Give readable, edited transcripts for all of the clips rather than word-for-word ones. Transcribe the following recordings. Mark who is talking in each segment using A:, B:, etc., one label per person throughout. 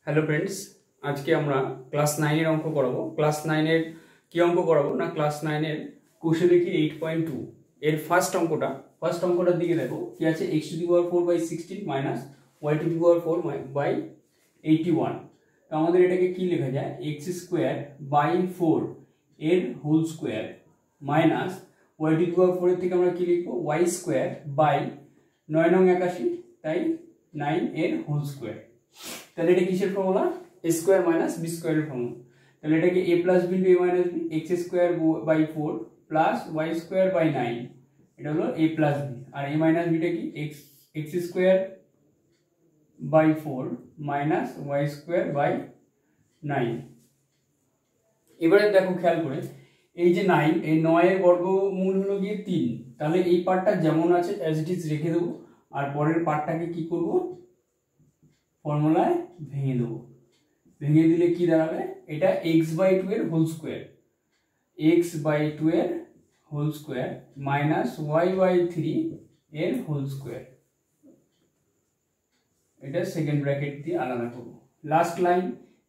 A: Hello friends, আজকে আমরা class 9 এর অঙ্ক করাবো। ক্লাস 9 এর কি অঙ্ক করাবো না, ক্লাস 9 এর কোশ্চেন দেখি 8.2 এর ফার্স্ট অঙ্কটার দিকে দেখো কি আছে, x⁴/16 মাইনাস y⁴/81। তো আমাদের এটাকে কি লেখা যায়, x²/4 এর হোল স্কোয়ার মাইনাস y⁴ এর থেকে আমরা কি লিখবো, y²/9 নং 81, তাই 9 এর হোল স্কোয়ার। তাহলে এটা কিসের formula, a square minus b স্কয়ারের ফর্মুলা। তাহলে এটাকে a plus b into a minus b, x²/4 plus y²/9, এটা হলো a প্লাস b। আর a মাইনাস bটা কি, x²/4 মাইনাস y²/9। এবারে দেখো খেয়াল করে, এই যে 9, এই 9 এর বর্গমূল হলো গিয়ে 3। তাহলে এই পার্টটা যেমন আছে অ্যাজ ইট ইজ রেখে দেবো, আর পরের পার্টটাকে কি করব, ফর্মুলায় ভেঙে দেবো। ভেঙে দিলে কি দাঁড়াবে, এটা x/2 এর হোল স্কোয়ার, x/2 এর হোল স্কোয়ার মাইনাস y/3 এর হোল স্কোয়ার। এটা সেকেন্ড ব্র্যাকেট দিয়ে আলাদা করব। Last line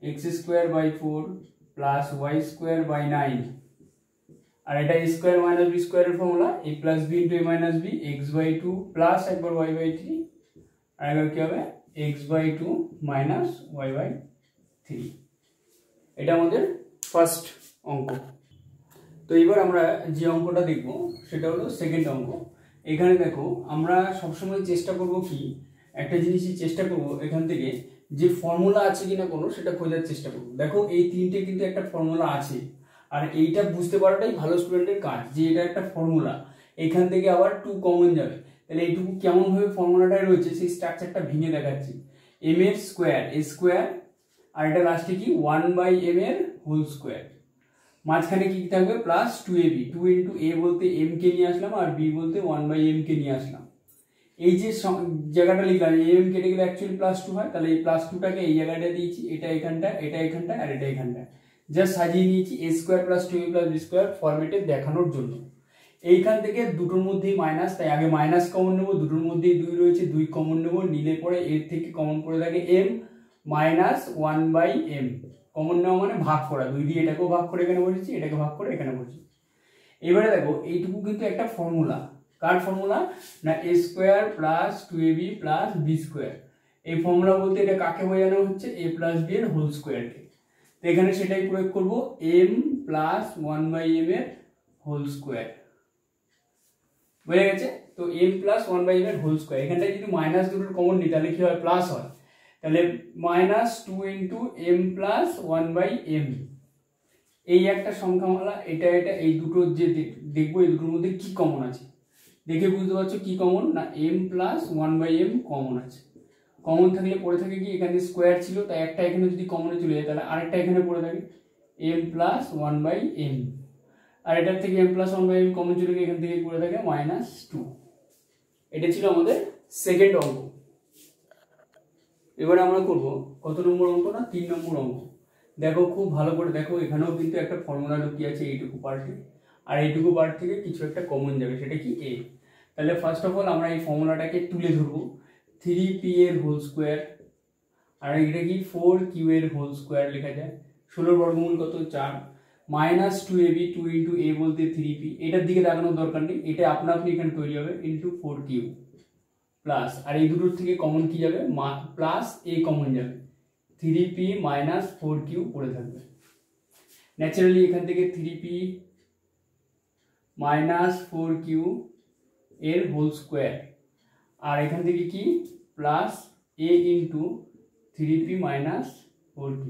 A: x²/4 plus y²/9, আর এটা a স্কয়ার মাইনাস b স্কয়ারের formula, a plus b into a minus b, x/2 plus একবার y/3, আর একবার কি হবে x/2 মাইনাস y/3। এটা আমাদের ফার্স্ট অঙ্ক। তো এবার আমরা যে অঙ্কটা দেখব সেটা হলো সেকেন্ড অঙ্ক। এখানে দেখো আমরা সবসময় চেষ্টা করব কি, একটা জিনিসই চেষ্টা করব এখান থেকে যে ফর্মুলা আছে কিনা কোনো, সেটা খোঁজার চেষ্টা করব। দেখো এই তিনটে কিন্তু একটা ফর্মুলা আছে, আর এইটা বুঝতে পারাটাই ভালো স্টুডেন্টের কাজ, যে এটা একটা ফর্মুলা, এখান থেকে আবার 2 কমন যাবে। তাহলে এইটুকু কেমন ভাবে ফর্মুলাটাই রয়েছে সেই স্ট্রাকচারটা ভেঙে দেখাচ্ছি। m এর স্কোয়ার a স্কোয়ার, আর এটা লাস্টে কি 1/m এর হোল স্কোয়ার, মাঝখানে কি থাকবে প্লাস 2ab, 2 ইন্টু a বলতে m কে নিয়ে আসলাম, আর b বলতে 1/m কে নিয়ে আসলাম। এই যে জায়গাটা লিখলাম m কেটে গেলে অ্যাকচুয়ালি +2 হয়, তাহলে এই +2টাকে এই জায়গাটা দিয়েছি, এটা এখানটা, এটা এখানটা, আর এটা এখানটা, জাস্ট সাজিয়ে নিয়েছি a square plus 2ab plus b square ফরম্যাটে দেখানোর জন্য। এইখান থেকে দুটোর মধ্যেই মাইনাস, তাই আগে মাইনাস কমন নেবো, দুটোর মধ্যেই 2 রয়েছে, 2 কমন নেবো, নিলে পরে এর থেকে কমন পড়ে থাকে m মাইনাস 1/m। কমন নেওয়া মানে ভাগ করা, 2 দিয়ে এটাকেও ভাগ করে এখানে বসেছি, এটাকে ভাগ করে এখানে বসেছি। এবারে দেখো এইটুকু কিন্তু একটা ফর্মুলা, কার ফর্মুলা না, a square plus 2ab plus b square. এই ফর্মুলা বলতে এটা কাকে বোঝানো হচ্ছে, a প্লাস b এর হোল স্কোয়ারকে। তো এখানে সেটাই প্রয়োগ করব, m প্লাস 1/m এর হোল স্কোয়ার। বুঝে গেছে? তো m প্লাস 1/m এর হোল স্কোয়ার, এখানটায় যদি মাইনাস দুটোর কমন নিই তাহলে কি হয়, প্লাস হয়। তাহলে minus 2 into m plus 1/m। এই একটা সংখ্যামালা, এটা এটা এই দুটো যে দেখবো, এই দুটোর মধ্যে কি কমন আছে দেখে বুঝতে পারছো কি কমন না, m প্লাস 1/m কমন আছে। কমন থাকলে পড়ে থাকে কি, এখানে স্কোয়ার ছিল তাই একটা এখানে যদি কমনে চলে যায় তাহলে আরেকটা এখানে পড়ে থাকে m প্লাস 1/m, আর এটার থেকে m প্লাস 1/m কমন চলে গিয়ে এখান থেকে পড়ে থাকে -2। এটা ছিল আমাদের সেকেন্ড অঙ্ক। এবারে আমরা করব কত নম্বর অঙ্ক না, 3 নম্বর অঙ্ক। দেখো খুব ভালো করে দেখো, এখানেও কিন্তু একটা ফর্মুলা লুকিয়ে আছে এইটুকু পার্টে, আর এইটুকু পার্ট থেকে কিছু একটা কমন যাবে, সেটা কি a। তাহলে ফার্স্ট অফ অল আমরা এই ফর্মুলাটাকে তুলে ধরবো, 3p এর হোল স্কোয়ার, আর এটা কি 4q এর হোল স্কোয়ার লেখা যায়। 16 বর্গমূল কত, 4, মাইনাস 2ab, 2 ইন্টু a বলতে 3p, এটার দিকে দেখানোর দরকার নেই, এটা আপনা আপনি এখানে তৈরি হবে, ইন্টু 4q প্লাস, আর এই দুটোর থেকে কমন কি যাবে, প্লাস a কমন যাবে, 3p মাইনাস 4q পড়ে থাকবে। ন্যাচারালি এখান থেকে 3p মাইনাস 4q এর হোল স্কোয়ার, আর এখান থেকে কি plus a into 3p minus 4q।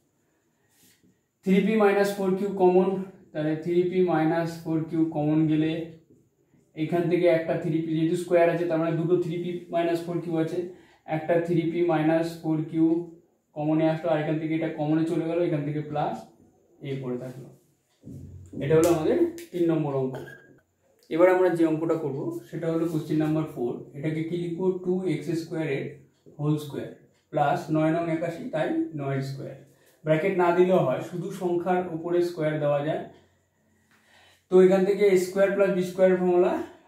A: 3p minus 4q common, তাহলে 3p মাইনাস 4q কমন গেলে এখান থেকে একটা 3p, যেহেতু স্কোয়ার আছে তার মানে দুটো 3p মাইনাস 4q আছে, একটা 3p মাইনাস 4q কমনে আসলো, আর এখান থেকে এটা কমনে চলে গেল, এখান থেকে প্লাস a পড়ে থাকলো। এটা হলো আমাদের 3 নম্বর অঙ্ক। এবার আমরা যে অঙ্কটা করব সেটা হলো কোশ্চেন নাম্বার 4। এটাকে কি লিখবো, 2x² এর হোল স্কোয়ার প্লাস 9 নং 81, তাই 9 স্কোয়ার। ব্র্যাকেট না দিলেও হয়, শুধু সংখ্যার উপরে স্কোয়ার দেওয়া যায়। তো এখান থেকে a square plus b square formula,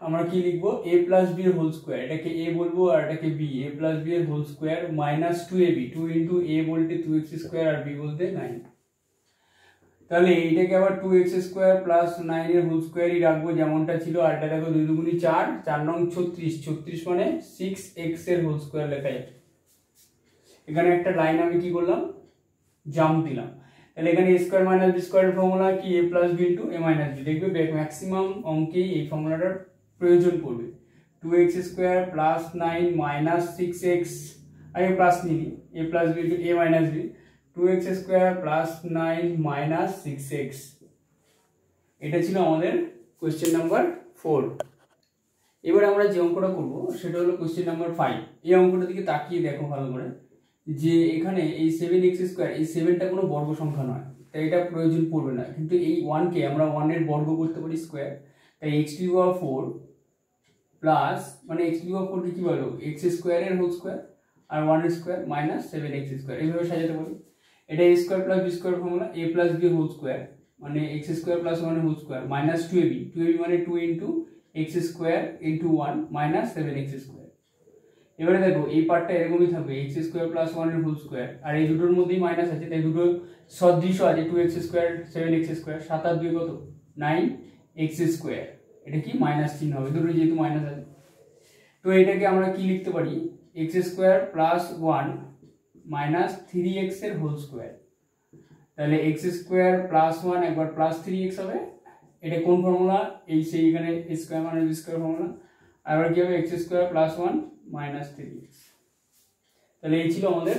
A: আমরা কি লিখবো a প্লাস বি এর হোল স্কোয়ার, এটাকে a বলবো আর এটাকে b, a প্লাস বি এর whole square minus 2ab, 2 into a বলতে 2x স্কোয়ার আর b বলতে 9। তাহলে এইটাকে আবার 2x স্কোয়ার প্লাস 9 এর হোল স্কোয়ারই রাখবো যেমনটা ছিল, আর এটা দেখো 2 দুগুণি 4, 4 নং 36, 36 মানে 6x এর হোল স্কোয়ার লেখা যায়। এখানে একটা লাইন আমি কি করলাম, জাম্প দিলাম। তাহলে এখানে a স্কোয়ার মাইনাস b স্কোয়ারের ফর্মুলা কি a plus b into a minus b, দেখবে ম্যাক্সিমাম অঙ্কেই এই ফর্মুলাটার প্রয়োজন পড়বে। 2x square plus 9 minus 6x, আগে প্লাস নিই, a plus b into a minus b, 2x square plus 9 minus 6x। এটা ছিল আমাদের কোয়েশ্চেন নাম্বার 4। এবার আমরা যে অঙ্কটা করব সেটা হলো কোয়েশ্চেন নাম্বার 5। এই অঙ্কটার দিকে তাকিয়ে দেখো ভালো করে, যে এখানে এই 7x স্কোয়ার, এই 7টা কোনো বর্গ সংখ্যা নয়, তাই এটা প্রয়োজন পড়বে না। কিন্তু এই 1কে আমরা 1 এর বর্গ করতে পারি স্কোয়ার, তাই x to the power 4 plus, মানে x টু দি পাওয়ার 4 কে কি বলো, x স্কোয়ারের হোল স্কোয়ার আর 1 এর স্কোয়ার মাইনাস 7x স্কোয়ার, এইভাবে সাজাতে পারি। এটা a square plus b square formula, a plus b whole square মানে x স্কোয়ার প্লাস 1 এর whole square minus 2ab, 2ab মানে 2 into x square into 1 minus 7x square. এবারে দেখো এই পার্টটা এরকমই থাকবে, x স্কোয়ার প্লাস 1 এর হোল স্কোয়ার, আর এই দুটোর মধ্যেই মাইনাস আছে, তাই দুটো সদৃশ আছে, 2x স্কোয়ার 7x স্কোয়ার, 7 আর 2 কত 9x স্কোয়ার, এটা কি মাইনাস চিহ্ন হবে, দুটো যেহেতু মাইনাস আছে। তো এটাকে আমরা কি লিখতে পারি, x square plus 1 minus 3x এর হোল স্কোয়ার। তাহলে x স্কোয়ার প্লাস 1 একবার প্লাস 3x হবে, এটা কোন ফর্মুলা, এই সেই এখানে a square minus b square formula, আর কি হবে x square plus 1 minus 3x। তাহলে এই ছিল আমাদের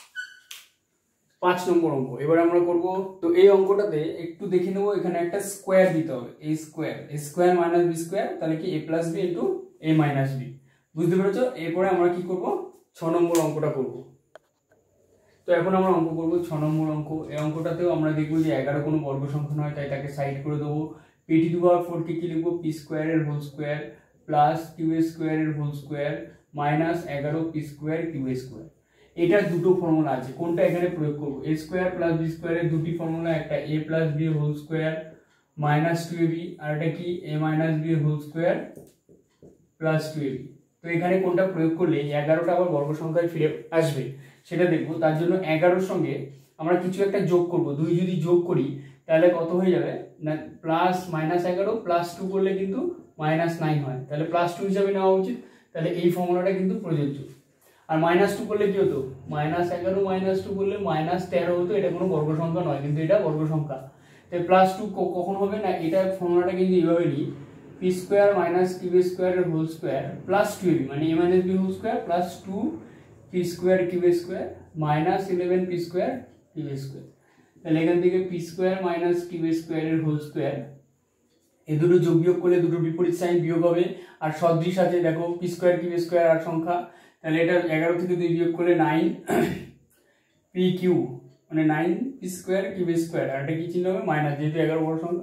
A: 5 নম্বর অঙ্ক। এবার আমরা করব, তো এই অঙ্কটাতে একটু দেখে নেব, এখানে একটা স্কোয়ার দিতে হবে, a square minus b square, তাহলে কি a plus b into a minus b, বুঝতে পেরেছো? এরপরে আমরা কি করব, 6 নম্বর অঙ্কটা করব। তো এখন আমরা অঙ্ক করব 6 নম্বর অঙ্ক। এই অঙ্কটাতেও আমরা দেখব যে 11 কোনো বর্গ সংখ্যা নয়, তাই তাকে সাইড করে দেবো। p টু দি পাওয়ার 4 কে কি লিখবো, p স্কোয়ারের হোল স্কোয়ার প্লাস q স্কোয়ারের whole square minus 11 p square q square. এটার দুটো ফর্মুলা আছে, কোনটা এখানে প্রয়োগ করব, a স্কোয়ার প্লাস b স্কোয়ারের দুটি ফর্মুলা, একটা a plus b whole square minus 2ab, আর এটা কি a minus b whole square plus 2ab। তো এখানে কোনটা প্রয়োগ করলে 11টা আবার বর্গ সংখ্যায় ফিরে আসবে সেটা দেখবো। তার জন্য 11-র সঙ্গে আমরা কিছু একটা যোগ করব, 2 যদি যোগ করি তাহলে কত হয়ে যাবে না, প্লাস মাইনাস 11 প্লাস 2 করলে কিন্তু মাইনাস 9 হয়, তাহলে প্লাস 2 হিসাবে নেওয়া উচিত। তাহলে এই ফর্মুলাটা কিন্তু প্রযোজ্য। আর মাইনাস 2 করলে কি হতো, মাইনাস 11 মাইনাস 2 করলে মাইনাস 13 হতো, এটা কোনো বর্গ সংখ্যা নয়, কিন্তু এটা বর্গ সংখ্যা। তাই প্লাস 2 কখন হবে না, এটা ফর্মুলাটা কিন্তু এইভাবে নিই, p স্কোয়ার মাইনাস q স্কোয়ারের হোল স্কোয়ার প্লাস 2ab মানে a minus b whole square plus 2 p square q square minus 11 p square q square. তাহলে এখান থেকে p স্কোয়ার মাইনাস q স্কোয়ারের হোল স্কোয়ার, এই দুটো যোগ বিয়োগ করলে দুটো বিপরীত সাইন বিয়োগ হবে, আর সদৃশ আছে দেখো p স্কোয়ার q স্কোয়ার আর সংখ্যা, তাহলে এটা 11 থেকে 2 বিয়োগ করলে 9 pq মানে 9 p স্কোয়ার q স্কোয়ার, আর এটা কি চিহ্ন হবে মাইনাস, যেহেতু 11 বড় সংখ্যা,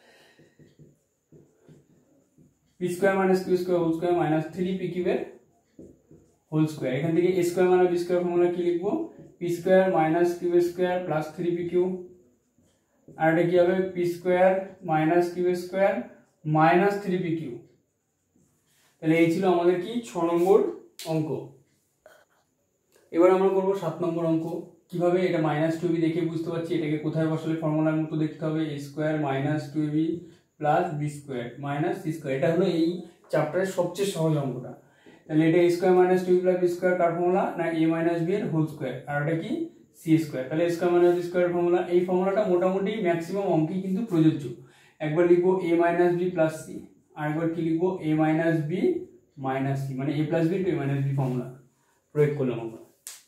A: p square minus q square whole square minus 3 pq এর হোল স্কোয়ার। এখান থেকে a square minus b square formula কি লিখবো, p square minus q square plus 3pq, আর এটা কি হবে p square minus q square minus 3pq। তাহলে এই ছিল আমাদের কি 6 নম্বর অঙ্ক। এবার আমরা করব 7 নম্বর অঙ্ক। কিভাবে, এটা মাইনাস 2b দেখে বুঝতে পারছি এটাকে কোথায় বসালে ফর্মুলার মতো দেখতে হবে, a square minus 2b plus b square minus c square. এটা হলো এই চ্যাপ্টারের সবচেয়ে সহজ অঙ্কটা। তাহলে এটা a square minus 2b plus b square কার ফর্মুলা না, a মাইনাস b এর হোল স্কোয়ার, আর এটা কি c স্কোয়ার। তাহলে a square minus b square formula, এই ফর্মুলাটা মোটামুটি ম্যাক্সিমাম অঙ্কেই কিন্তু প্রযোজ্য। একবার লিখবো a minus b plus c, আর একবার কি লিখবো a minus b minus c, মানে a plus b to a minus b formula প্রয়োগ করলাম আমরা।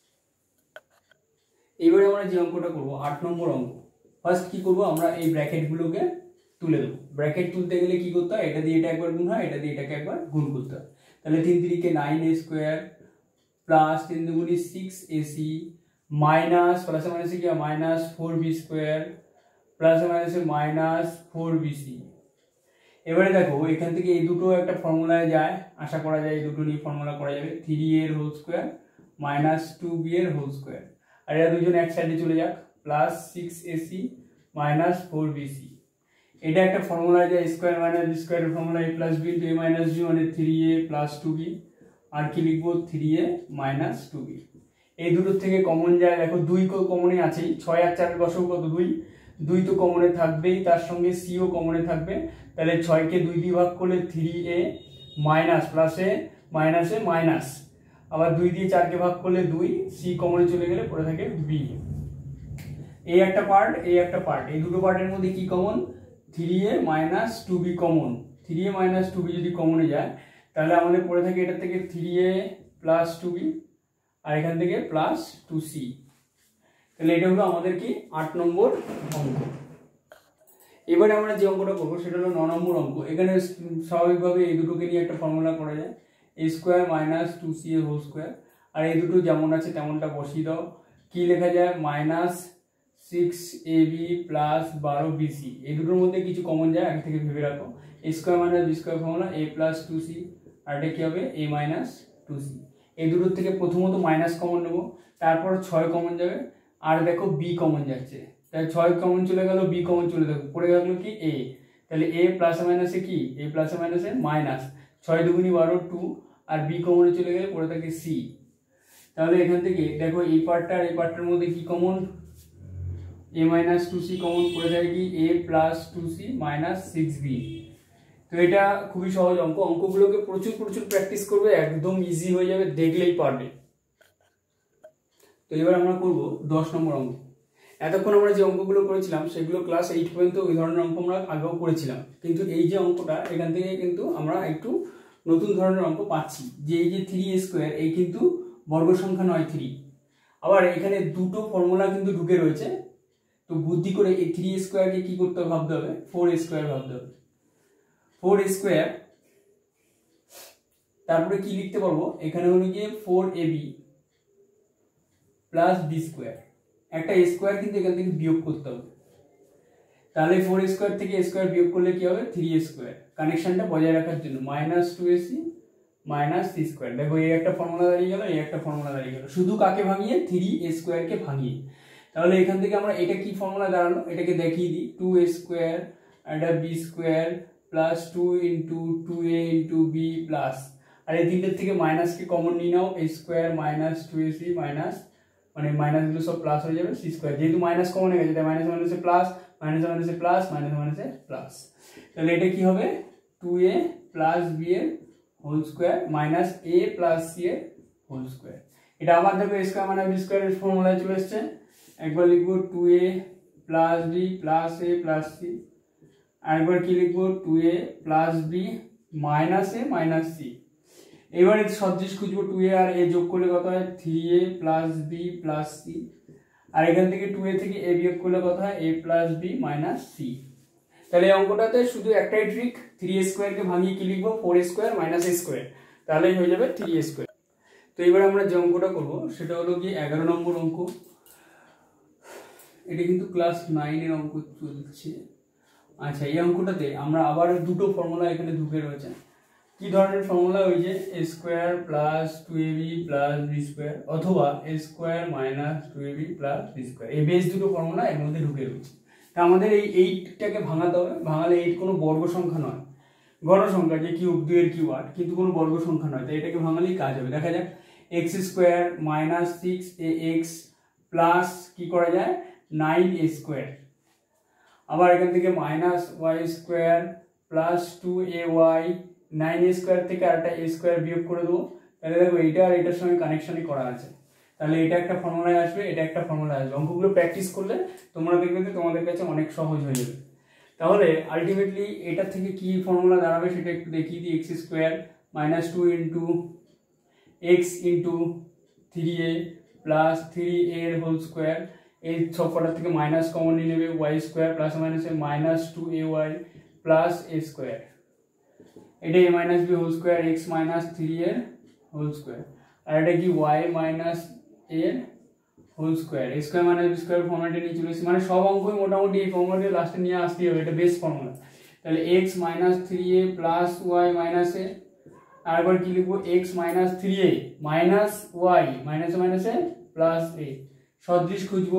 A: এবারে আমরা যে অঙ্কটা করব 8 নম্বর অঙ্ক। ফার্স্ট কি করব, আমরা এই ব্র্যাকেটগুলোকে তুলে দেবো। ব্র্যাকেট তুলতে গেলে কি করতে হয়, এটা দিয়ে এটা একবার গুণ হয়, এটা দিয়ে এটাকে একবার গুণ করতে হয়। তাহলে 3 3 9a square plus 3 2 6ac minus প্লাসে মাইনাসে কি মাইনাস 4b স্কোয়ার প্লাসে মাইনাসে মাইনাস 4bc। এবারে দেখো এখান থেকে এই দুটো একটা ফর্মুলায় যায়, আশা করা যায় এই দুটো নিয়ে ফর্মুলা করা যাবে, 3a এর হোল স্কোয়ার মাইনাস 2b এর হোল স্কোয়ার, আর এরা দুজন এক সাইডে চলে যাক, প্লাস 6ac মাইনাস 4bc। এটা একটা ফর্মুলা যে স্কয়ার মাইনাস বি স্কয়ারের formula a plus b into a minus b মানে 3a প্লাস 2b আর কি লিখবো 3a মাইনাস 2b। এই দুটোর থেকে কমন যায় দেখো 2 কমনই আছেই, 6 আর 4 এর গসক কত 2, 2 তো কমনে থাকবেই, তার সঙ্গে c ও কমনে থাকবে। তাহলে 6 কে 2 দিয়ে ভাগ করলে 3a মাইনাস প্লাসে মাইনাসে মাইনাস, আবার 2 দিয়ে 4 কে ভাগ করলে 2, c কমনে চলে গেলে পড়ে থাকে b। এই একটা পার্ট, এই একটা পার্ট, এই দুটো পার্টের মধ্যে কি common 3a minus 2b common. 3a minus 2b যদি কমনে যায় তাহলে আমাদের পড়ে থাকে এটা থেকে 3a প্লাস 2b আর এখান থেকে প্লাস 2c। তাহলে এটা হলো আমাদের কি 8 নম্বর অঙ্ক। এবারে আমরা যে অঙ্কটা করবো সেটা হলো 9 নম্বর অঙ্ক। এখানে স্বাভাবিকভাবে এই দুটোকে নিয়ে একটা ফর্মুলা করা যায়, a square minus 2ca whole square, আর এই দুটো যেমন আছে তেমনটা বসিয়ে দাও। কি লেখা যায় মাইনাস 6ab প্লাস 12bc। এই দুটোর মধ্যে কিছু কমন যায় আগে থেকে ভেবে রাখো। a square minus b square formula a plus 2c, আর এটা কি হবে a মাইনাস 2c। এই দুটোর থেকে প্রথমত মাইনাস কমন নেবো, তারপর 6 কমন যাবে, আর দেখো b কমন যাচ্ছে, তাহলে 6 কমন চলে গেল, b কমন চলে গেল, পড়ে গেল কি a। তাহলে a প্লাসে মাইনাসে কি a প্লাসে মাইনাসে মাইনাস, 6 দুগুনি 12 2, আর b কমনে চলে গেলে পড়ে থাকে c। তাহলে এখান থেকে দেখো এই পার্টটা আর এই পার্টটার মধ্যে কি common a minus 2c common পড়ে যায় কি a plus 2c minus 6b। তো এটা খুবই সহজ অঙ্ক, অঙ্কগুলোকে প্রচুর প্রচুর প্র্যাকটিস করবে, একদম ইজি হয়ে যাবে, দেখলেই পারবে। তো এবার আমরা করব 10 নম্বর অঙ্ক। এতক্ষণ আমরা যে অঙ্কগুলো করেছিলাম সেগুলো ক্লাস 8 পর্যন্ত ওই ধরনের অঙ্ক আমরা আগেও করেছিলাম, কিন্তু এই যে অঙ্কটা এখান থেকে কিন্তু আমরা একটু নতুন ধরনের অঙ্ক পাচ্ছি, যে এই যে 3a স্কোয়ার এই কিন্তু বর্গ সংখ্যা নয় 3, আবার এখানে দুটো ফর্মুলা কিন্তু ঢুকে রয়েছে। তো বুদ্ধি করে এই 3a স্কোয়ারকে কি করতে হবে ভাবতে হবে 4a স্কোয়ার ভাবতে হবে। 4a স্কোয়ার তারপরে কি লিখতে পারবো এখানে হলো গিয়ে 4ab প্লাস বি স্কোয়ার, একটা a স্কোয়ার কিন্তু এখান থেকে বিয়োগ করতে হবে। তাহলে 4a স্কোয়ার থেকে a স্কোয়ার বিয়োগ করলে কি হবে 3a স্কোয়ার, কানেকশনটা বজায় রাখার জন্য minus 2ac minus c square. দেখো এই একটা ফর্মুলা দাঁড়িয়ে গেল, এই একটা ফর্মুলা দাঁড়িয়ে গেল, শুধু কাকে ভাঙিয়ে 3a স্কোয়ারকে ভাঙিয়ে। তাহলে এখান থেকে আমরা এটা কি ফর্মুলা দাঁড়ালো এটাকে দেখিয়ে দিই, 2a স্কোয়ার এটা b square plus 2 into 2a into b plus, আর এই তিনটের থেকে মাইনাসকে কমন নিয়ে নাও, a square minus 2ac minus, মানে মাইনাসগুলো সব প্লাস হয়ে যাবে, c স্কোয়ার, যেহেতু মাইনাস কমন হয়ে গেছে তাই মাইনাস মাইনাসে প্লাস, মাইনাস মাইনাসে প্লাস, মাইনাস মাইনাসে প্লাস। তাহলে এটা কি হবে 2a প্লাস b এর whole square minus a plus c এর হোল স্কোয়ার। এটা আবার দেখো a স্কোয়ার মাইনাস b স্কোয়ারের ফর্মুলায় চলে এসেছে, একবার লিখবো 2a plus b plus a plus c, আরেকবার কি লিখবো 2a plus b minus a minus c। এবারে সদৃশ খুঁজবো 2a আর a যোগ করলে কত হয় 3a plus b plus c, আর এখান থেকে 2a থেকে a বিয়োগ করলে কত হয় a plus b minus c। তাহলে এই অঙ্কটাতে শুধু একটাই ট্রিক, 3a স্কোয়ারকে ভাঙিয়ে কি লিখবো 4a square minus a square, তাহলেই হয়ে যাবে 3a স্কোয়ার। তো এবার আমরা যে অঙ্কটা করবো সেটা হলো কি 11 নম্বর অঙ্ক। এটা কিন্তু ক্লাস 9 এর অঙ্ক চলছে। আচ্ছা, এই অঙ্কটাতে আমরা আবার দুটো ফর্মুলা এখানে ঢুকে রয়েছে। কি ধরনের ফর্মুলা, ওই যে a square plus 2ab plus b square অথবা a square minus 2ab plus b square, এই বেস দুটো ফর্মুলা এর মধ্যে ঢুকে রয়েছে। তা আমাদের এই 8টাকে ভাঙাতে হবে, ভাঙালে 8 কোনো বর্গ সংখ্যা নয়, গণ সংখ্যা, যে কিউব 2 এর কিউব 8, কিন্তু কোনো বর্গ সংখ্যা নয়, তাই এটাকে ভাঙালেই কাজ হবে। দেখা যাক x square minus 6ax plus কি করা যায় 9a স্কোয়ার, আবার এখান থেকে minus y square plus 2ay, 9a square থেকে আরেকটা a স্কোয়ার বিয়োগ করে দেবো, তাহলে দেখো এইটা আর এটার সঙ্গে কানেকশনই করা আছে, তাহলে এটা একটা ফর্মুলায় আসবে, এটা একটা ফর্মুলায় আসবে। অঙ্কগুলো প্র্যাকটিস করলে তোমরা দেখবে যে তোমাদের কাছে অনেক সহজ হয়ে যাবে। তাহলে আলটিমেটলি এটা থেকে কি ফর্মুলা দাঁড়াবে সেটা একটু দেখিয়ে দিই, x square minus 2 into x into 3a plus 3a এর হোল স্কোয়ার, এই সব কটার থেকে মাইনাস কমন নিয়ে নেবে, ওয়াই স্কোয়ার প্লাস মাইনাসে minus 2ay plus a square, এটা a minus b whole square x minus 3 এর হোল স্কোয়ার, আর এটা কি y মাইনাস a এর whole square, a square minus b square ফর্মুলাটা নিয়ে চলে এসেছি, মানে সব অঙ্কই মোটামুটি এই ফর্মুলাটা লাস্টে নিয়ে আসতেই হবে, এটা বেস ফর্মুলা। তাহলে x minus 3a plus y minus a, আরেকবার কি লিখবো x minus 3a minus y মাইনাসে মাইনাসে প্লাস a। সদৃশ খুঁজবো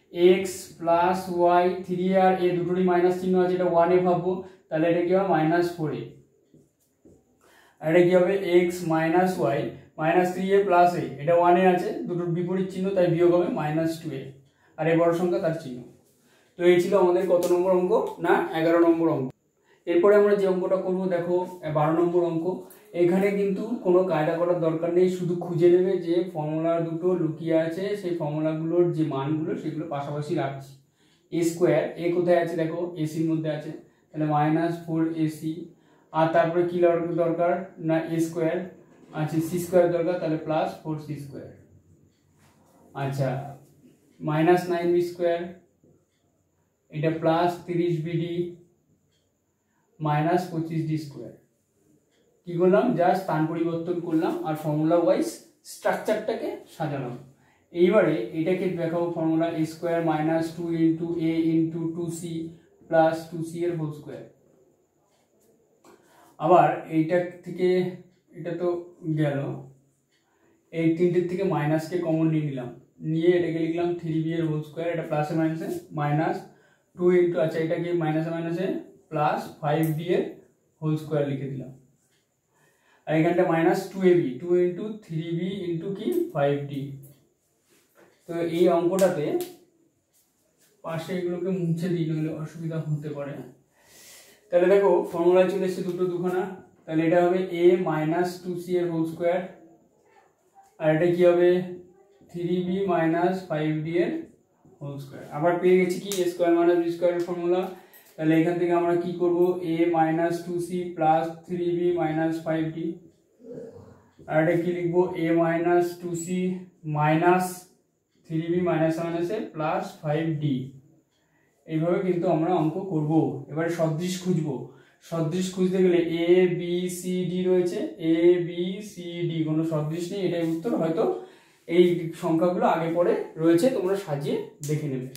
A: এক্স প্লাস ওয়াই, 3 আর এ দুটোরই মাইনাস চিহ্ন আছে, এটা 1 এ ভাববো, তাহলে এটা কি হবে -4a। আর এটা কি হবে x minus y minus 3a plus a, এটা 1 এ আছে, দুটোর বিপরীত চিহ্ন, তাই বিয়োগ হবে -2a। আর এই বড় সংখ্যা তার চিহ্ন। তো এই ছিল আমাদের কত নম্বর অঙ্ক? না 11 নম্বর অঙ্ক। এরপরে আমরা যে অঙ্কটা করব দেখো 12 নম্বর অঙ্ক। এখানে কিন্তু কোনো কায়দা করার দরকার নেই, শুধু খুঁজে নেবে যে ফর্মুলা দুটো লুকিয়ে আছে, সেই ফর্মুলাগুলোর যে মানগুলো সেগুলো পাশাপাশি রাখছি। এ স্কোয়ার, এ কোথায় আছে দেখো, এসির মধ্যে আছে, তাহলে -4ac। আর তারপরে কি দরকার না, এ স্কোয়ার আছে, সি স্কোয়ার দরকার, তাহলে +4c স্কোয়ার। আচ্ছা, -9b স্কোয়ার, এটা +30bd -25d স্কোয়ার। কি করলাম, জাস্ট স্থান পরিবর্তন করলাম আর ফর্মুলা ওয়াইজ স্ট্রাকচারটাকে সাজালাম। এইবারে এটাকে দেখাবো formula a square -2 * a * 2c + 2c এর হোল স্কোয়ার। আবার এইটা থেকে এটা তো গেল, এই তিনটের থেকে মাইনাসকে কমন নিয়ে নিলাম, নিয়ে এটাকে লিখলাম 3b এর হোল স্কোয়ার। এটা প্লাসে মাইনাসে -2 * আচ্ছা এটাকে মাইনাসে মাইনাসে +5d এর হোল স্কোয়ার লিখে দিলাম। আর এখানটা -2ab, 2 * 3b * কি 5d। তো এই অঙ্কটাতে পাশে এগুলোকে মুছে দিই, নইলে অসুবিধা হতে পারে। তাহলে দেখো ফর্মুলায় চলে এসেছে দুটো দুখানা, তাহলে এটা হবে a - 2c এর হোল স্কোয়ার, আর এটা কি হবে 3b - 5d এর হোল স্কোয়ার। আবার পেয়ে গেছি কি a স্কোয়ার - b স্কোয়ার এর ফর্মুলা। তাহলে এখান থেকে আমরা কি করব, a - 2c + 3b - 5d, আর এটা কি লিখবো, a - 2c - 3b - +5d। এইভাবে কিন্তু আমরা অঙ্ক করব। এবারে সদৃশ খুঁজবো। সদৃশ খুঁজতে গেলে a b c d রয়েছে, a b c d কোনো সদৃশ নেই, এটাই উত্তর। হয়তো এই সংখ্যাগুলো আগে পরে রয়েছে, তোমরা সাজিয়ে দেখে নেবে।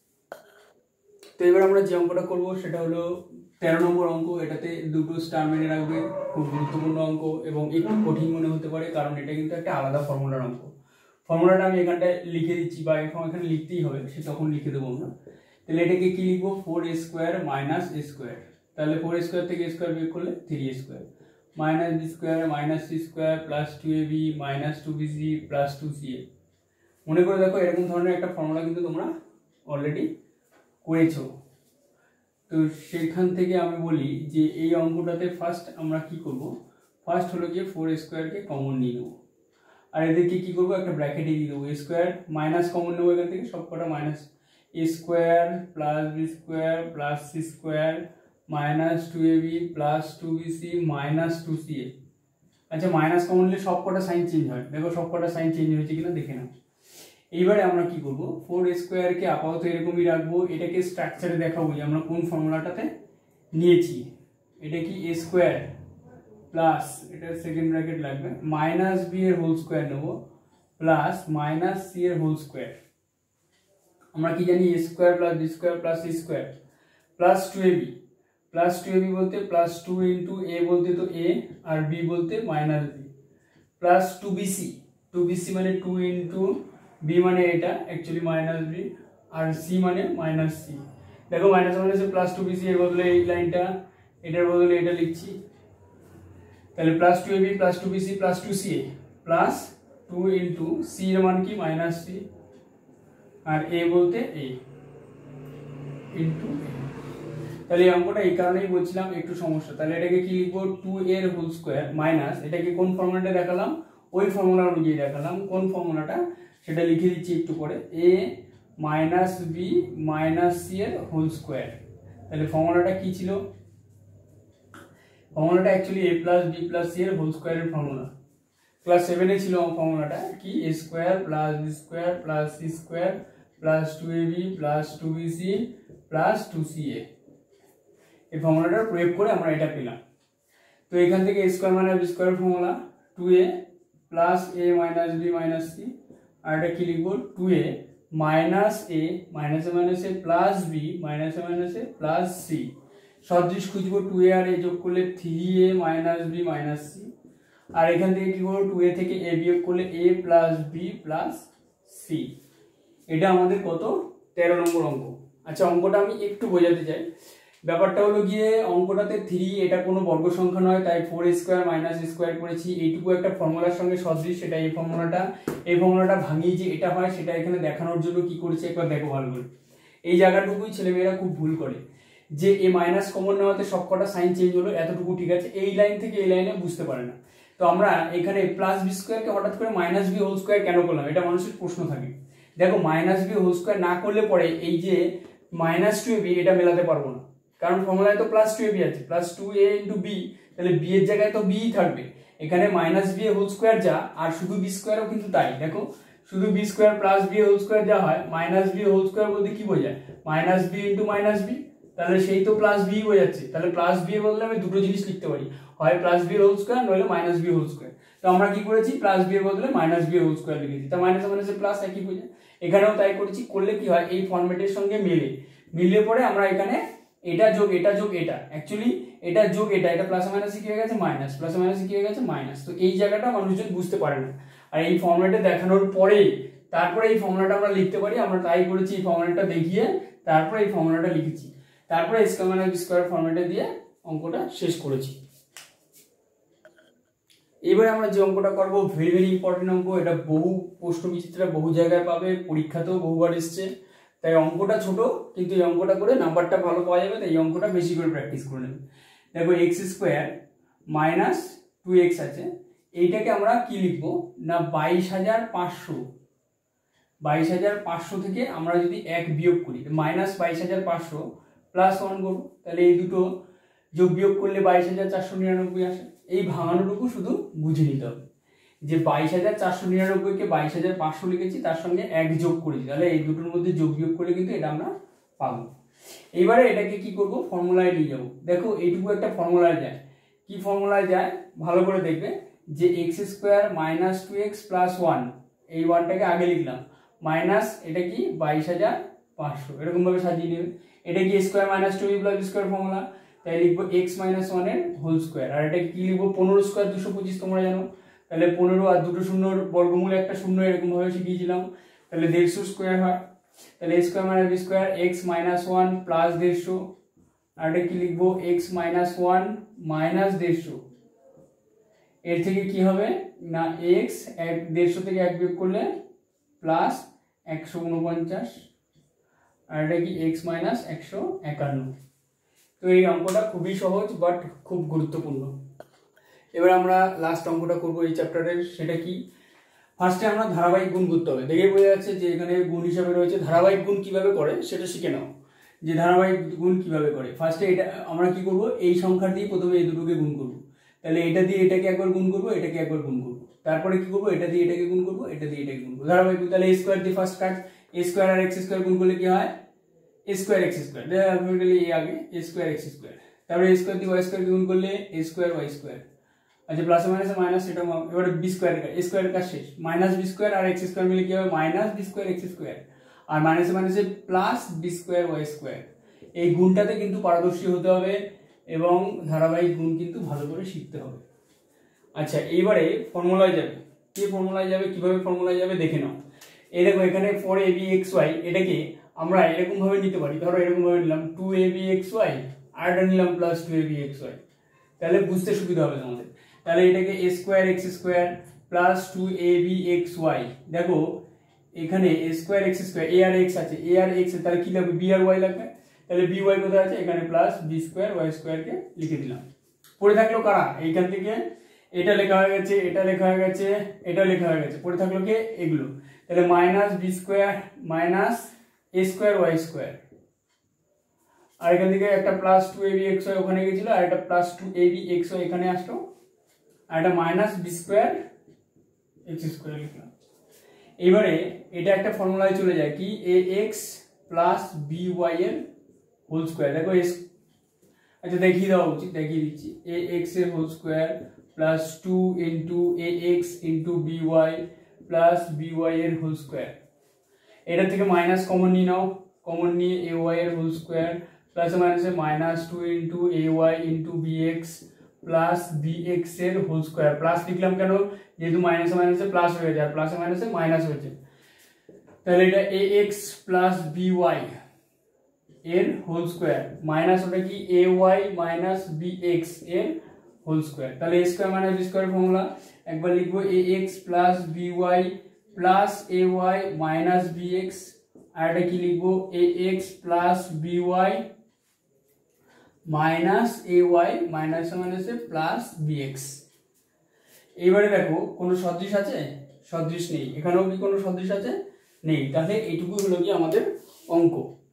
A: তো এবার আমরা যে অঙ্কটা করব সেটা হলো 13 নম্বর অঙ্ক। এটাতে দুটো স্টার মেনে রাখবে, খুব গুরুত্বপূর্ণ অঙ্ক এবং একটু কঠিন মনে হতে পারে, কারণ এটা কিন্তু একটা আলাদা ফর্মুলার অঙ্ক। ফর্মুলাটা আমি এখানটায় লিখে দিচ্ছি, বা এখানে লিখতেই হবে, সে তখন লিখে দেবো আমরা। তাহলে এটাকে কি লিখবো, 4a স্কোয়ার - a স্কোয়ার। তাহলে 4a স্কোয়ার থেকে a স্কোয়ার বিয়োগ করলে 3a square -b square - c square +2ab - 2bc + 2ca। মনে করে দেখো এরকম ধরনের একটা ফর্মুলা কিন্তু তোমরা অলরেডি করেছো। তো সেখান থেকে আমি বলি যে এই অঙ্কটাতে ফার্স্ট আমরা কি করব, ফার্স্ট হলো গিয়ে 4a স্কোয়ারকে কমন নিয়ে নেবো, আর এদেরকে কি করবো, একটা ব্র্যাকেটে দিয়ে দেবো। a স্কোয়ার মাইনাস কমন নেবো এখান থেকে, সব কটা minus, a square + b square + c square -2ab + 2bc - 2ca। আচ্ছা, মাইনাস কমন নিলে সব কটা সাইন চেঞ্জ হয়, দেখো সব কটা সাইন চেঞ্জ হয়েছে কিনা দেখে নাও। এইবারে আমরা কি করব, 4a স্কোয়ারকে আপাতত এরকমই রাখবো। এটাকে স্ট্রাকচারে দেখাবো যে আমরা কোন ফর্মুলাটাতে নিয়েছি। এটা কি a স্কোয়ার প্লাস, এটা সেকেন্ড ব্র্যাকেট লাগবে, -b এর হোল স্কোয়ার নেব প্লাস -c এর হোল স্কোয়ার। আমরা কি জানি, a square + b square + c square +2ab। +2ab বলতে +2 * a বলতে তো a, আর b বলতে -b +2bc। 2bc মানে 2 * b মানে এটা অ্যাকচুয়ালি -b, আর c মানে -c। দেখো মাইনাস মাইনাসে +2bc এর বদলে এই লাইনটা, এটার বদলে এটা লিখছি। তাহলে +2ab + 2bc + 2ca +2 * c এর মান কি -c, আর a বলতে a * a। তাহলে এই অঙ্কটা এই কারণেই বলছিলাম একটু সমস্যা। তাহলে এটাকে কি লিখবো, 2 এর হোল স্কোয়ার মাইনাস, এটাকে কোন ফর্মুলাটা দেখালাম, ওই ফর্মুলা অনুযায়ী দেখালাম। কোন ফর্মুলাটা সেটা লিখে দিচ্ছি একটু পরে, a - b - c এর হোল স্কোয়ার। তাহলে ফর্মুলাটা কি ছিল, ফর্মুলাটা অ্যাকচুয়ালি a + b + c এর হোল স্কোয়ারের ফর্মুলা। ক্লাস 7 এ ছিল ফর্মুলাটা কি, a square + b square + c square + 2ab + 2bc + 2ca। এই ফর্মুলাটা প্রয়োগ করে আমরা এটা পেলাম। তো এখান থেকে a square - b square formula 2a + a - b - c, আর এটা কি লিখবো, 2a - a - + b - c। সদৃশ খুঁজবো, 2a আর a যোগ করলে 3a - b - c, আর এখান থেকে কি করবো, 2a থেকে a বিয়োগ করলে a + b + c। এটা আমাদের কত, 13 নম্বর অঙ্ক। আচ্ছা অঙ্কটা আমি একটু বোঝাতে চাই। ব্যাপারটা হলো গিয়ে অঙ্কটাতে 3 এটা কোনো বর্গ সংখ্যা নয়, তাই 4 স্কোয়ার মাইনাস স্কোয়ার করেছি। এইটুকু একটা ফর্মুলার সঙ্গে সদৃশ, সেটা এই ফর্মুলাটা ভাঙিয়ে যে এটা হয় সেটা এখানে দেখানোর জন্য কি করেছে একবার দেখো ভালো করে। এই জায়গাটুকুই ছেলেমেয়েরা খুব ভুল করে, যে এ মাইনাস কমন নেওয়াতে সবকটা সাইন চেঞ্জ হলো, এতটুকু ঠিক আছে, এই লাইন থেকে এই লাইনে বুঝতে পারে না। তো আমরা এখানে প্লাস বি স্কোয়ারকে হঠাৎ করে মাইনাস বি হোল স্কোয়ার কেন করলাম, এটা মানুষের প্রশ্ন থাকে। দেখো মাইনাস বি হোল স্কোয়ার না করলে পরে এই যে মাইনাস 2ab এটা মেলাতে পারবো না, কারণ ফর্মুলায় তো প্লাস 2ab আছে, প্লাস 2a ইন্টু বি, তাহলে বি এর জায়গায় তো বি থাকবে। এখানে মাইনাস বি হোল স্কোয়ার যা, আর শুধু বি স্কোয়ারও কিন্তু তাই। দেখো শুধু b square plus b whole square যা হয়, মাইনাস বি হোল স্কোয়ার বলতে কি বোঝায়, minus b into minus b, তাহলে সেই তো প্লাস বি বোঝাচ্ছে। তাহলে প্লাস বি এর বদলে আমি দুটো জিনিস লিখতে পারি, হয় প্লাস বি হোল স্কোয়ার নইলে মাইনাস বি হোল স্কোয়ার। তো আমরা কি করেছি, প্লাস বি এর বদলে মাইনাস বি হোল স্কোয়ার লিখেছি, তা মাইনাস মাইনাসে প্লাস একই বোঝায়। এখানেও তাই করেছি, করলে কি হয় এই ফরম্যাটের সঙ্গে মিলে পরে আমরা এখানে এটা যোগ এটা যোগ এটা, অ্যাকচুয়ালি এটা যোগ এটা প্লাস মাইনাসে কি হয়ে গেছে মাইনাস, প্লাস মাইনাসে কি হয়ে গেছে মাইনাস। তো এই জায়গাটা মানুষজন বুঝতে পারে না, আর এই ফর্মুলাটা দেখানোর পরে তারপরে এই ফর্মুলাটা আমরা লিখতে পারি। আমরা তাই করেছি, এই ফর্মুলাটা দেখিয়ে তারপরে এই ফর্মুলাটা লিখেছি, তারপরে স্কয়ার মাইনাস বি স্কয়ার ফর্মুলাটা দিয়ে অঙ্কটা শেষ করেছি। এবারে আমরা যে অঙ্কটা করব ভেরি ভেরি ইম্পর্টেন্ট অঙ্ক, এটা বহু প্রশ্নবিচিত্রা বহু জায়গায় পাবে, পরীক্ষাতেও বহুবার এসছে, তাই অঙ্কটা ছোট কিন্তু এই অঙ্কটা করে নাম্বারটা ভালো পাওয়া যাবে, তাই এই অঙ্কটা বেশি করে প্র্যাকটিস করে নেবে। দেখো এক্স স্কোয়ার মাইনাস 2x আছে, এইটাকে আমরা কি লিখবো না 22,500 থেকে আমরা যদি 1 বিয়োগ করি মাইনাস 22,500 প্লাস 1 করবো, তাহলে এই দুটো যোগ বিয়োগ করলে 22,499 আসে। এই ভাঙানোটুকু শুধু বুঝে নিতে হবে যে 22,499-কে 22,500 লিখেছি, তার সঙ্গে 1 যোগ করেছি, তাহলে এই দুটোর মধ্যে যোগ বিয়োগ করলে কিন্তু এটা আমরা পাবো। এইবারে এটাকে কি করব, ফর্মুলায় নিয়ে যাবো। দেখো এইটুকু একটা ফর্মুলায় যায়, কি ফর্মুলায় যায় ভালো করে দেখবে, যে x square minus 2x plus 1, এই 1টাকে আগে লিখলাম, মাইনাস এটা কি 22,500, এরকম ভাবে সাজিয়ে নেবে। এটা কি square minus 2b plus b square formula, তাই লিখবো x মাইনাস 1 এর হোল স্কোয়ার। আর এটা কি লিখবো 15 স্কোয়ার 225, তোমরা জানো, তাহলে 15 আর দুটো শূন্যর বর্গমূল একটা শূন্য, এরকম ভাবে শিখিয়েছিলাম, তাহলে 150 স্কোয়ার হয়। তাহলে square minus b square x minus 1 plus 150, আর এটা কি লিখবো x মাইনাস 1 মাইনাস 150, এর থেকে কি হবে না x 150 থেকে 1 বিয়োগ করলে প্লাস 149, আর এটা কি x মাইনাস 151। তো এই অঙ্কটা খুবই সহজ বাট খুব গুরুত্বপূর্ণ। এবার আমরা লাস্ট অঙ্কটা করব এই চ্যাপ্টারের, সেটা কি ফার্স্টে আমরা ধারাবাহিক গুণ করতে হবে। দেখে বোঝা যাচ্ছে যে এখানে গুণ হিসাবে রয়েছে, ধারাবাহিক গুণ কিভাবে করে সেটা শিখে নাও, যে ধারাবাহিক গুণ কিভাবে করে। ফার্স্টে এটা আমরা কি করব, এই সংখ্যা দিয়ে প্রথমে এই দুটোকে গুণ করব, তাহলে এটা দিয়ে এটাকে একবার গুণ করব, এটাকে একবার গুণ করব, তারপরে কি করব, এটা দিয়ে এটাকে গুণ করব, এটা দিয়ে এটাকে গুণ করব, ধারাবাহিক গুণ। তাহলে a স্কয়ার দিয়ে ফার্স্ট কাজ, a স্কয়ার আর x স্কয়ার গুণ করলে কি হয় a square x square, alphabetically a আগে a স্কয়ার x স্কয়ার, তারপরে a স্কয়ার দিয়ে y স্কয়ার গুণ করলে a স্কয়ার y স্কয়ার। আচ্ছা প্লাস মাইনাসে মাইনাস, এটা এবারে বি স্কয়ার, a স্কয়ারের কাজ শেষ, মাইনাস বি স্কয়ার আর x স্কয়ার মিলে কি হবে minus B square x square, আর মাইনাসে মাইনাসে plus B square y square. এই গুণটাতে কিন্তু পারদর্শী হতে হবে এবং ধারাবাহিক গুণ কিন্তু ভালো করে শিখতে হবে। আচ্ছা এইবারে ফর্মুলায় যাবে, কি ফর্মুলায় যাবে, কিভাবে ফর্মুলায় যাবে দেখে নাও। এই দেখো এখানে 4abxy, এটাকে আমরা এরকম ভাবে নিতে পারি, ধরো এরকম ভাবে নিলাম 2abxy আর এটা নিলাম প্লাস 2abxy, তাহলে বুঝতে সুবিধা হবে তোমাদের। তাহলে এটাকে a square x square plus 2abxy, দেখো এখানে a square x square, a আর x আছে, a আর x, তাহলে কি লাগবে b আর y লাগবে, তাহলে by কোথায় আছে এখানে plus b square y square কে লিখে দিলাম। পড়ে থাকলো কারা, এইখান থেকে এটা লেখা হয়ে গেছে, এটা লেখা হয়ে গেছে, এটা লেখা হয়ে গেছে, পড়ে থাকলো কে এগুলো, তাহলে minus B square minus a square y square, আর এখান থেকে একটা প্লাস 2abxy ওখানে গেছিল, আর একটা প্লাস 2abxy এখানে আসলো, আর এটা minus B square x square লিখলাম। এবারে এটা একটা ফর্মুলায় চলে যায় কি ax প্লাস by এর হোল স্কয়ার। দেখো আচ্ছা দেখিয়ে দেওয়া উচিত, দেখিয়ে দিচ্ছি, ax এর whole square plus 2 into ax into by plus by এর হোল স্কয়ার। এটা থেকে মাইনাস কমন নিয়ে নাও, কমন নিয়ে ay এর হোল স্কয়ার প্লাস মাইনাসে minus 2 into ay into bx plus bx এর হোল স্কয়ার। প্লাস লিখলাম কেন, যেহেতু মাইনাসে মাইনাসে প্লাস হয়ে যায়, প্লাসে মাইনাসে মাইনাস হয়েছে, তাহলে এটা ax প্লাস by এর হোল স্কয়ার মাইনাস ওটা কি ay মাইনাস bx এর হোল স্কয়ার। তাহলে a square minus b square formula একবার লিখবো ax plus by plus ay minus bx, আর এটা কি লিখবো ax plus by minus ay minus মাইনাসে প্লাস bx। এবারে দেখো কোনো সদৃশ আছে? সদৃশ নেই। এখানেও কি কোনো সদৃশ আছে? নেই। তাহলে এইটুকু হলো কি আমাদের অঙ্ক।